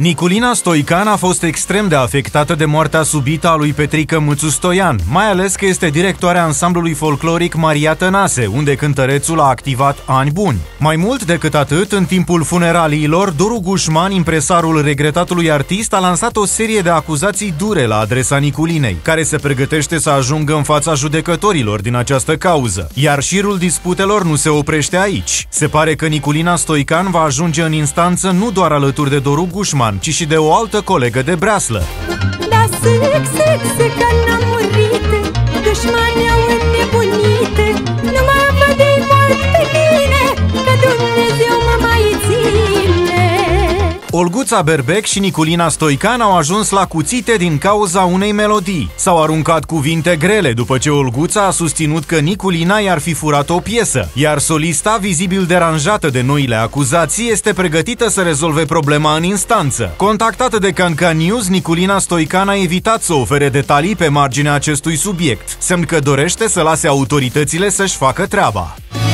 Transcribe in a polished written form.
Niculina Stoican a fost extrem de afectată de moartea subită a lui Petrică Mâțu Stoian, mai ales că este directoarea ansamblului folcloric Maria Tănase, unde cântărețul a activat ani buni. Mai mult decât atât, în timpul funeraliilor, Doru Gușman, impresarul regretatului artist, a lansat o serie de acuzații dure la adresa Niculinei, care se pregătește să ajungă în fața judecătorilor din această cauză. Iar șirul disputelor nu se oprește aici. Se pare că Niculina Stoican va ajunge în instanță nu doar alături de Doru Gușman, ci și de o altă colegă de breaslă. Da, că n-am murit, dușmanii au înnebunit, nu mă văd mult pe mine, că Dumnezeu mă mai ține. Olguța Berbec și Niculina Stoican au ajuns la cuțite din cauza unei melodii. S-au aruncat cuvinte grele după ce Olguța a susținut că Niculina i-ar fi furat o piesă, iar solista, vizibil deranjată de noile acuzații, este pregătită să rezolve problema în instanță. Contactată de Cancan News, Niculina Stoican a evitat să ofere detalii pe marginea acestui subiect, semn că dorește să lase autoritățile să-și facă treaba.